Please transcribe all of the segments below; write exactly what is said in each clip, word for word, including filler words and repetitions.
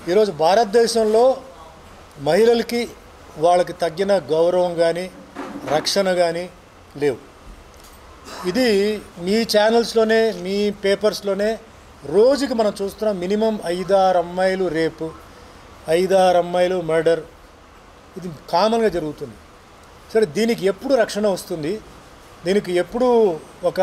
ఈరోజు భారతదేశంలో మహిళలకి వాళ్ళకి తగ్గిన గౌరవం కానీ రక్షణ కానీ లేవు. ఇది మీ ఛానల్స్లోనే మీ పేపర్స్లోనే రోజుకి మనం చూస్తున్నాం. మినిమం ఐదారు అమ్మాయిలు రేపు, ఐదారు అమ్మాయిలు మర్డర్, ఇది కామన్గా జరుగుతుంది. సరే, దీనికి ఎప్పుడు రక్షణ వస్తుంది? దీనికి ఎప్పుడు ఒక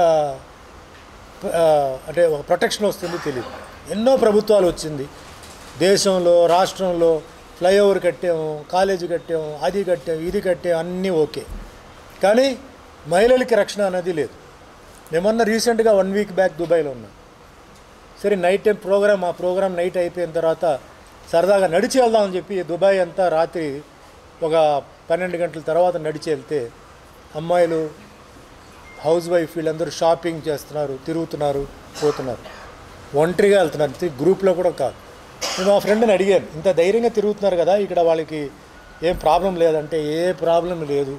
అంటే ఒక ప్రొటెక్షన్ వస్తుంది తెలియదు. ఎన్నో ప్రభుత్వాలు వచ్చింది దేశంలో, రాష్ట్రంలో. ఫ్లైఓవర్ కట్టాము, కాలేజీ కట్టాము, అది కట్టాము, ఇది కట్టాము, అన్నీ ఓకే. కానీ మహిళలకి రక్షణ అనేది లేదు. మేమన్నా రీసెంట్గా వన్ వీక్ బ్యాక్ దుబాయ్లో ఉన్నాం. సరే, నైట్ టైం ప్రోగ్రామ్, ఆ ప్రోగ్రామ్ నైట్ అయిపోయిన తర్వాత సరదాగా నడిచి వెళ్దామని చెప్పి దుబాయ్ అంతా రాత్రి ఒక పన్నెండు గంటల తర్వాత నడిచి వెళ్తే అమ్మాయిలు, హౌస్ వైఫ్ వీళ్ళందరూ షాపింగ్ చేస్తున్నారు, తిరుగుతున్నారు, పోతున్నారు, ఒంటరిగా వెళ్తున్నారు, గ్రూప్లో కూడా కాదు. నేను మా ఫ్రెండ్ని అడిగాను, ఇంత ధైర్యంగా తిరుగుతున్నారు కదా, ఇక్కడ వాళ్ళకి ఏం ప్రాబ్లం లేదంటే ఏ ప్రాబ్లం లేదు,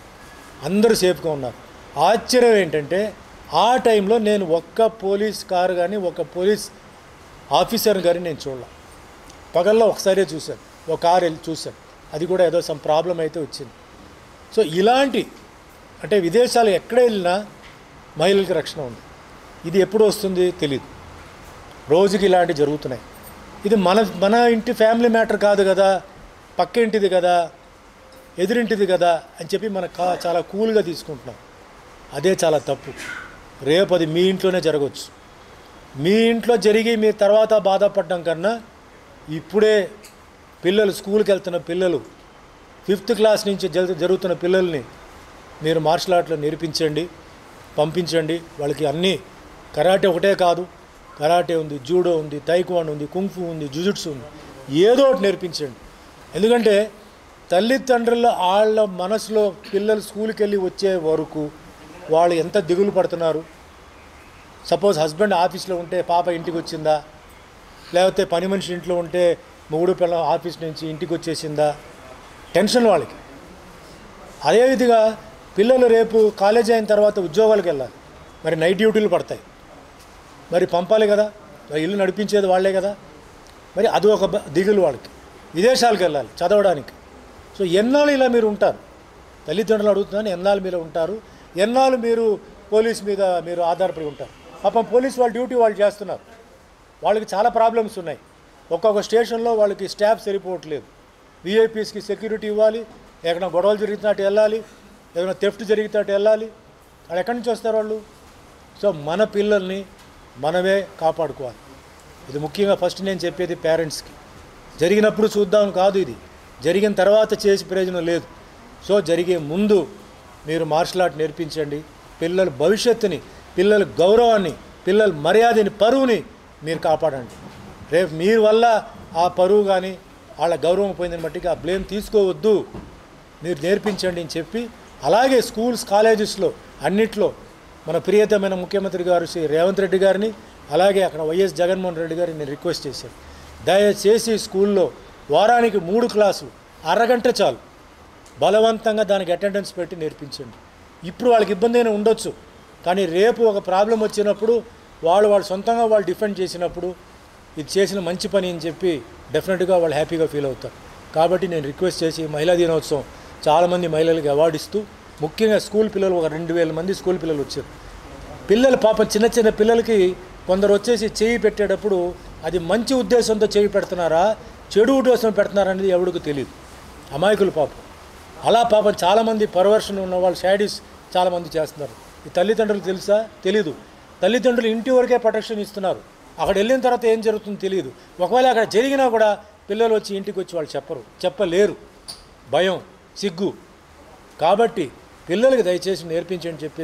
అందరూ సేఫ్గా ఉన్నారు. ఆశ్చర్యం ఏంటంటే ఆ టైంలో నేను ఒక్క పోలీస్ కారు కానీ ఒక్క పోలీస్ ఆఫీసర్ కానీ నేను చూడలే. పగల్లో ఒకసారే చూశాను, ఒక కారు వెళ్ళి చూశాను, అది కూడా ఏదో సమ్ ప్రాబ్లం అయితే వచ్చింది. సో ఇలాంటి అంటే విదేశాలు ఎక్కడ వెళ్ళినా మహిళలకి రక్షణ ఉంది. ఇది ఎప్పుడు వస్తుంది తెలియదు. రోజుకి ఇలాంటివి జరుగుతున్నాయి. ఇది మన మన ఇంటి ఫ్యామిలీ మ్యాటర్ కాదు కదా, పక్క ఇంటిది కదా, ఎదురింటిది కదా అని చెప్పి మన కా చాలా కూల్గా తీసుకుంటున్నాం. అదే చాలా తప్పు. రేపు అది మీ ఇంట్లోనే జరగవచ్చు. మీ ఇంట్లో జరిగి మీ తర్వాత బాధపడడం కన్నా ఇప్పుడే పిల్లలు, స్కూల్కి వెళ్తున్న పిల్లలు, ఫిఫ్త్ క్లాస్ నుంచి జరుగుతున్న పిల్లల్ని మీరు మార్షల్ ఆర్ట్లో నేర్పించండి, పంపించండి. వాళ్ళకి అన్నీ, కరాటే ఒకటే కాదు, కరాటే ఉంది, జూడో ఉంది, తైక్వాండో ఉంది, కుంఫు ఉంది, జుజుట్సు ఉంది, ఏదో ఒకటి నేర్పించండి. ఎందుకంటే తల్లిదండ్రుల వాళ్ళ మనసులో పిల్లలు స్కూల్కి వెళ్ళి వచ్చే వరకు వాళ్ళు ఎంత దిగులు పడుతున్నారు. సపోజ్ హస్బెండ్ ఆఫీస్లో ఉంటే పాప ఇంటికి వచ్చిందా, లేకపోతే పని మనిషి ఇంట్లో ఉంటే మొగుడు పిల్లల ఆఫీస్ నుంచి ఇంటికి వచ్చేసిందా, టెన్షన్ వాళ్ళకి. అదేవిధంగా పిల్లలు రేపు కాలేజీ అయిన తర్వాత ఉద్యోగాలకు వెళ్ళాలి, మరి నైట్ డ్యూటీలు పడతాయి, మరి పంపాలి కదా, మరి ఇల్లు నడిపించేది వాళ్ళే కదా, మరి అది ఒక దిగులు వాళ్ళకి. విదేశాలకు వెళ్ళాలి చదవడానికి. సో ఎన్నాళ్ళు ఇలా మీరు ఉంటారు? తల్లిదండ్రులు అడుగుతున్నాను, ఎన్నాళ్ళు మీరు ఉంటారు? ఎన్నాళ్ళు మీరు పోలీస్ మీద మీరు ఆధారపడి ఉంటారు? పాపం పోలీస్ వాళ్ళ డ్యూటీ వాళ్ళు చేస్తున్నారు, వాళ్ళకి చాలా ప్రాబ్లమ్స్ ఉన్నాయి. ఒక్కొక్క స్టేషన్లో వాళ్ళకి స్టాఫ్ సరిపోవట్లేదు. విఐపీస్కి సెక్యూరిటీ ఇవ్వాలి, ఎక్కడైనా గొడవలు జరుగుతున్నట్టు వెళ్ళాలి, ఏదైనా థెఫ్ట్ జరిగినట్టు వెళ్ళాలి. వాళ్ళు ఎక్కడి నుంచి వస్తారు వాళ్ళు? సో మన పిల్లల్ని మనమే కాపాడుకోవాలి. ఇది ముఖ్యంగా ఫస్ట్ నేను చెప్పేది పేరెంట్స్కి. జరిగినప్పుడు చూద్దాం కాదు, ఇది జరిగిన తర్వాత చేసి ప్రయోజనం లేదు. సో జరిగే ముందు మీరు మార్షల్ ఆర్ట్ నేర్పించండి. పిల్లల భవిష్యత్తుని, పిల్లల గౌరవాన్ని, పిల్లల మర్యాదని, పరువుని మీరు కాపాడండి. రేపు మీరు వల్ల ఆ పరువు కానీ వాళ్ళ గౌరవం పోయిందని బట్టి ఆ బ్లేమ్ తీసుకోవద్దు, మీరు నేర్పించండి అని చెప్పి, అలాగే స్కూల్స్, కాలేజెస్లో అన్నిట్లో మన ప్రియతమైన ముఖ్యమంత్రి గారు శ్రీ రేవంత్ రెడ్డి గారిని, అలాగే అక్కడ వైఎస్ జగన్మోహన్ రెడ్డి గారిని నేను రిక్వెస్ట్ చేశాను, దయచేసి స్కూల్లో వారానికి మూడు క్లాసులు అరగంట చాలు, బలవంతంగా దానికి అటెండెన్స్ పెట్టి నేర్పించండి. ఇప్పుడు వాళ్ళకి ఇబ్బంది అయినా ఉండొచ్చు, కానీ రేపు ఒక ప్రాబ్లం వచ్చినప్పుడు వాళ్ళు వాళ్ళు సొంతంగా వాళ్ళు డిఫెండ్ చేసినప్పుడు ఇది చేసిన మంచి పని అని చెప్పి డెఫినెట్గా వాళ్ళు హ్యాపీగా ఫీల్ అవుతారు. కాబట్టి నేను రిక్వెస్ట్ చేసి మహిళా దినోత్సవం చాలామంది మహిళలకి అవార్డు ఇస్తూ, ముఖ్యంగా స్కూల్ పిల్లలు ఒక రెండు వేల మంది స్కూల్ పిల్లలు వచ్చారు. పిల్లలు పాపం చిన్న చిన్న పిల్లలకి కొందరు వచ్చేసి చేయి పెట్టేటప్పుడు అది మంచి ఉద్దేశంతో చేయి పెడుతున్నారా, చెడు ఉద్దేశం పెడుతున్నారా అనేది ఎవరికి తెలియదు. అమాయకులు పాపం. అలా పాపం చాలామంది పర్వర్షన్ ఉన్న వాళ్ళు, షాడీస్ చాలామంది చేస్తున్నారు. ఈ తల్లిదండ్రులు తెలుసా? తెలీదు. తల్లిదండ్రులు ఇంటి వరకే ప్రొటెక్షన్ ఇస్తున్నారు, అక్కడ వెళ్ళిన తర్వాత ఏం జరుగుతుందో తెలియదు. ఒకవేళ అక్కడ జరిగినా కూడా పిల్లలు వచ్చి ఇంటికి వచ్చి వాళ్ళు చెప్పరు, చెప్పలేరు, భయం, సిగ్గు. కాబట్టి పిల్లలకి దయచేసి నేర్పించండి చెప్పి